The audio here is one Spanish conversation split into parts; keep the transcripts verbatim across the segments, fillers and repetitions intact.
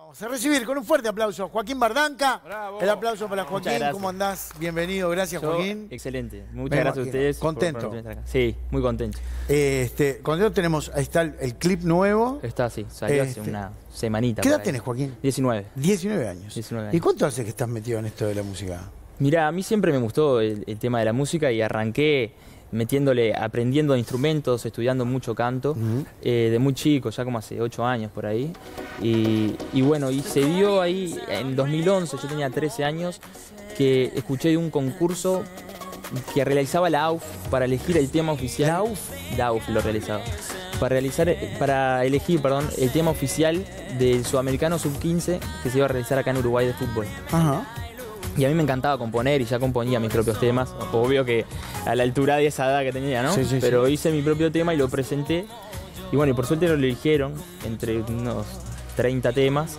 Vamos a recibir con un fuerte aplauso a Joaquín Bardanca. Bravo. El aplauso para Joaquín. ¿Cómo andás? Bienvenido, gracias Yo, Joaquín. Excelente, muchas Me gracias imagino. a ustedes. ¿Contento? Por, por estar acá. Sí, muy contento. Este, contento tenemos, ahí está el, el clip nuevo. Está así, salió Este, hace una semanita. ¿Qué edad por ahí. tenés, Joaquín? diecinueve. diecinueve años. diecinueve años. ¿Y cuánto hace que estás metido en esto de la música? Mirá, a mí siempre me gustó el, el tema de la música y arranqué metiéndole, aprendiendo instrumentos, estudiando mucho canto, Uh-huh. eh, de muy chico, ya como hace ocho años por ahí. Y, y bueno, y se dio ahí en dos mil once, yo tenía trece años, que escuché de un concurso que realizaba la A U F para elegir el tema oficial. ¿La A U F? La A U F lo realizaba. Para, realizar, para elegir perdón, el tema oficial del Sudamericano sub quince que se iba a realizar acá en Uruguay de fútbol. Ajá. Y a mí me encantaba componer y ya componía mis propios temas. Obvio que a la altura de esa edad que tenía, ¿no? Sí, sí, Pero sí. hice mi propio tema y lo presenté. Y bueno, y por suerte lo eligieron entre unos treinta temas.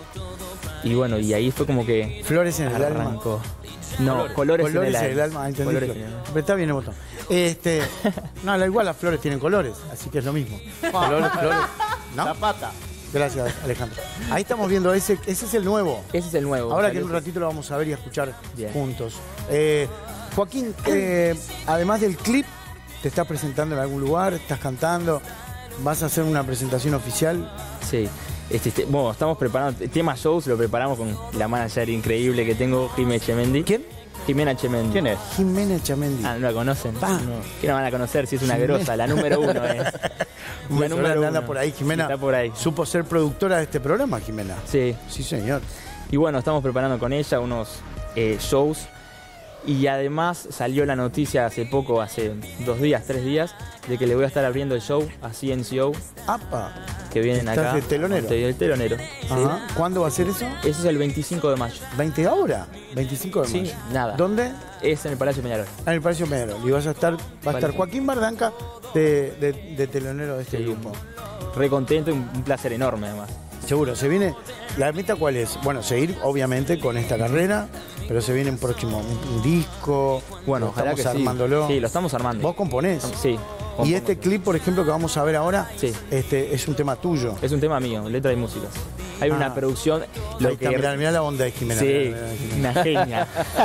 Y bueno, y ahí fue como que Flores en el alma. arrancó. No, colores, Colores en el alma. Ah, entendí. Colores Flores. en el alma. Pero está bien el botón. Este, no, la- igual las flores tienen colores, así que es lo mismo. Colores, flores. ¿No? Zapata. Gracias, Alejandro. Ahí estamos viendo, ese, ese es el nuevo. Ese es el nuevo. Ahora que en Salió- un ratito lo vamos a ver y a escuchar Bien. juntos. Eh, Joaquín, eh, además del clip, ¿te estás presentando en algún lugar? ¿Estás cantando? ¿Vas a hacer una presentación oficial? Sí. Este, este, bueno, estamos preparando. El tema shows lo preparamos con la manager increíble que tengo, Jimena Chemendi. ¿Quién? Jimena Chemendi. ¿Quién es? Jimena Chamendi. Ah, ¿no la conocen? Pa. No. ¿Qué la van a conocer si es una Jimena. grosa? La número uno es. Un La beso número grande, anda uno. por ahí, Jimena. Está por ahí. Supo ser productora de este programa, Jimena. Sí. Sí, señor. Y bueno, estamos preparando con ella unos eh, shows. Y además salió la noticia hace poco, hace dos días, tres días, de que le voy a estar abriendo el show a C N C O, ¡Apa! que vienen ¿Estás acá. de telonero? Estoy de telonero. Ajá. ¿Cuándo va a ser eso? Sí. Eso es el veinticinco de mayo. ¿veinte ahora? veinticinco de Sí, mayo. nada. ¿Dónde? Es en el Palacio Peñarol. En el Palacio Pedro. Y vas a estar, va a estar Palacio. Joaquín Bardanca de, de, de telonero de este Sí, grupo. Re contento y un un placer enorme además. Seguro, se viene. ¿La meta cuál es? Bueno, seguir obviamente con esta carrera, pero se viene un próximo un, un disco. Bueno, lo ojalá estamos que sí. armándolo. Sí, lo estamos armando. ¿Vos componés? Sí. Y compongo. este clip, por ejemplo, que vamos a ver ahora, Sí. este, es un tema tuyo. Es un tema mío, letra y música. Hay Ah. una producción. Ahí está, mirá, mirá la onda de Jimena. Sí, mirá, mirá, Jimena. una genia.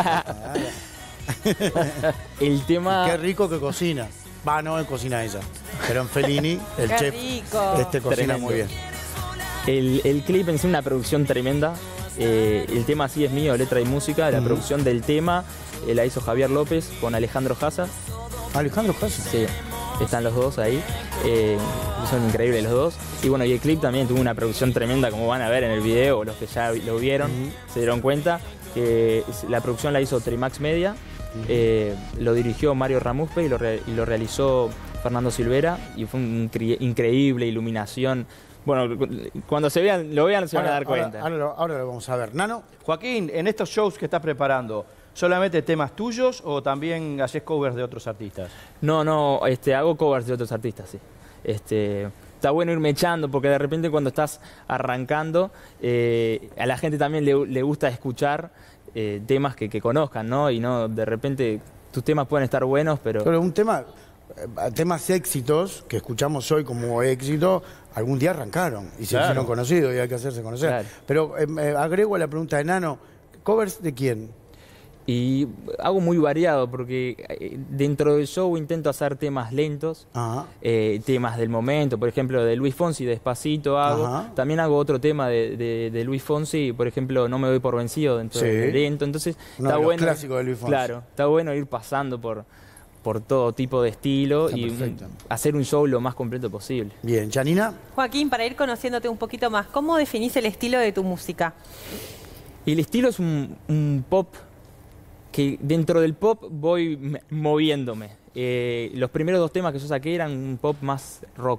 El tema. Qué rico que cocina. Va, no cocina ella. Pero en Fellini, el Qué chef, rico. este cocina Tremendo. muy bien. El, el clip en sí, una producción tremenda. Eh, el tema sí es mío, letra y música. La Ujú. producción del tema eh, la hizo Javier López con Alejandro Haza. Alejandro Casa. Sí, están los dos ahí. Eh, son increíbles los dos. Y bueno, y el clip también tuvo una producción tremenda, como van a ver en el video, los que ya lo vieron, Ujú. se dieron cuenta. Que la producción la hizo Trimax Media, eh, lo dirigió Mario Ramuspe y lo, re- y lo realizó Fernando Silvera. Y fue un incre- increíble iluminación. Bueno, cu- cuando se vean, lo vean se van a dar Ahora- cuenta. Ahora, ahora lo, ahora lo vamos a ver. Nano, Joaquín, en estos shows que estás preparando, ¿solamente temas tuyos o también haces covers de otros artistas? No, no, este, hago covers de otros artistas, sí. Este, está bueno irme echando porque de repente cuando estás arrancando, eh, a la gente también le, le gusta escuchar eh, temas que, que conozcan, ¿no? Y no, de repente tus temas pueden estar buenos, pero... pero un tema, eh, temas éxitos que escuchamos hoy como éxito, algún día arrancaron y se Claro. hicieron conocidos y hay que hacerse conocer. Claro. Pero eh, eh, agrego a la pregunta de Nano, ¿covers de quién? Y hago muy variado porque eh, dentro del show intento hacer temas lentos, Ajá. eh, temas del momento, por ejemplo, de Luis Fonsi, Despacito hago. Ajá. También hago otro tema de, de- de Luis Fonsi, por ejemplo, No me doy por vencido dentro Sí. del lento. Entonces, Uno está de los bueno. clásicos de Luis Fonsi. Claro, está bueno ir pasando por, por todo tipo de estilo Está y perfecto. mm, hacer un show lo más completo posible. Bien, Janina, Joaquín, para ir conociéndote un poquito más, ¿cómo definís el estilo de tu música? Y el estilo es un, un pop que dentro del pop voy m- moviéndome. Eh, los primeros dos temas que yo saqué eran un pop más rock.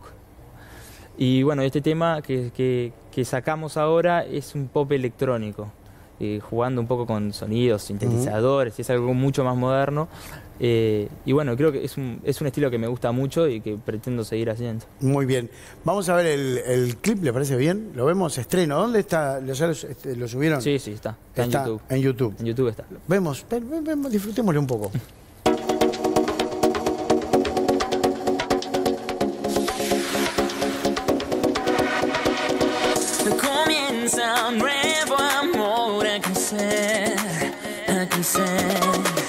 Y bueno, este tema que, que- que sacamos ahora es un pop electrónico, eh, jugando un poco con sonidos, sintetizadores, es algo mucho más moderno. Eh, y bueno, creo que es un, es un estilo que me gusta mucho y que pretendo seguir haciendo. muy bien. Vamos a ver el, el clip, ¿le parece bien? Lo vemos, estreno. ¿Dónde está? ¿Ya lo, este, lo subieron? Sí, sí, está. Está, Está en YouTube. en YouTube. En YouTube está. Vemos, ven, ven, ven, disfrutémosle un poco. Comienza un rev ser.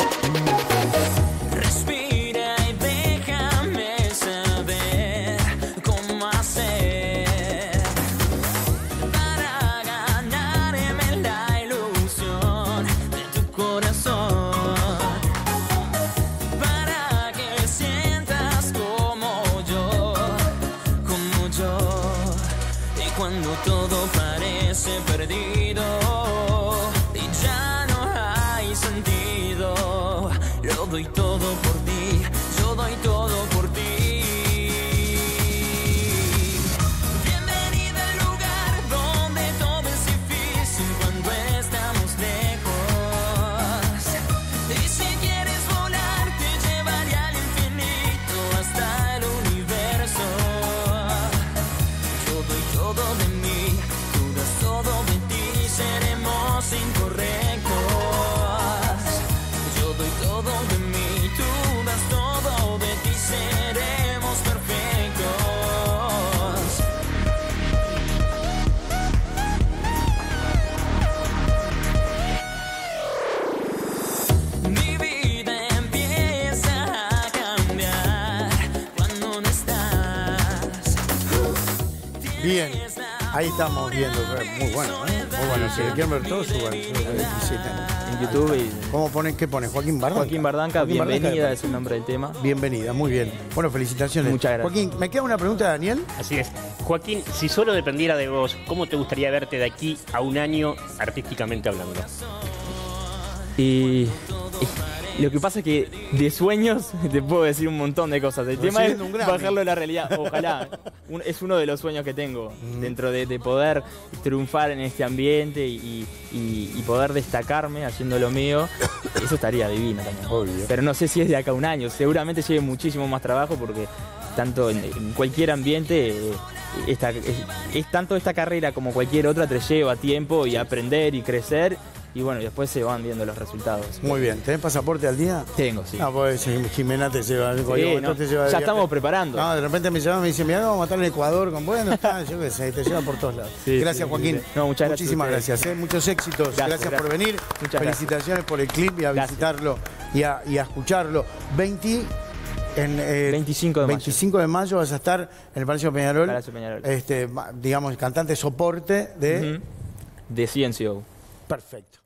Respira y déjame saber cómo hacer para ganarme la ilusión de tu corazón, para que sientas como yo, como yo. Y cuando todo parece perdido y ya no hay sentido, lo doy todo por ti, yo doy todo por ti. Bienvenida al lugar donde todo es difícil cuando estamos lejos. Y si quieres volar, te llevaré al infinito hasta el universo. Yo doy todo de mí, tú das todo de ti, seremos incorrectos. Yo doy todo de mí, tú das todo de ti, seremos perfectos. Mi vida empieza a cambiar cuando no estás. Bien, ahí estamos viendo. Muy bueno, ¿eh? Muy bueno. Si le quieren ver todo, suban. Visiten. En YouTube y ¿Cómo ponen? ¿Qué pone? Joaquín Bardanca. Joaquín Bardanca, Joaquín bienvenida, Bardanca. es el nombre del tema. Bienvenida, muy bien. Bueno, felicitaciones. Muchas gracias. Joaquín, me queda una pregunta de Daniel. Así es. Joaquín, si solo dependiera de vos, ¿cómo te gustaría verte de aquí a un año artísticamente hablando? Y, y lo que pasa es que de sueños te puedo decir un montón de cosas. El tema es Recibiendo un Grammy. bajarlo a la realidad. Ojalá. Un- es uno de los sueños que tengo. Dentro de, de poder triunfar en este ambiente y, y- y poder destacarme haciendo lo mío. Eso estaría divino también. Obvio. Pero no sé si es de acá a un año. Seguramente lleve muchísimo más trabajo porque tanto en, en cualquier ambiente, eh, esta- es, es tanto esta carrera como cualquier otra te lleva tiempo y aprender y crecer. Y bueno, después se van viendo los resultados. Muy bien. ¿Tenés pasaporte al día? Tengo, sí. No, pues si Jimena te lleva. Sí, cualquier no, otro te lleva de ya viaje. estamos preparando. No, de repente me llama y me dice, mira, vamos a matar en Ecuador con bueno, está, yo qué sé, te lleva por todos lados. Sí, gracias, sí, Joaquín. sí, sí. No, muchas gracias Muchísimas a ustedes. gracias, ¿eh? Muchos éxitos. Gracias, Gracias, por gracias. venir. Muchas Felicitaciones por el clip y a Gracias. visitarlo y a, y a escucharlo. veinte En, eh, veinticinco de mayo. veinticinco de mayo vas a estar en el Palacio Peñarol. Palacio Peñarol. Este, ma- digamos, cantante soporte de. Ujú. De C N C O. Perfecto.